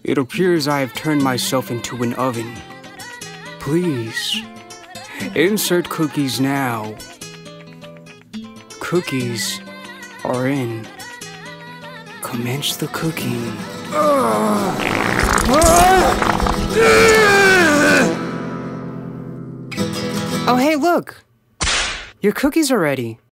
It appears I have turned myself into an oven. Please, insert cookies now. Cookies are in. Commence the cooking. Oh, hey, look! Your cookies are ready.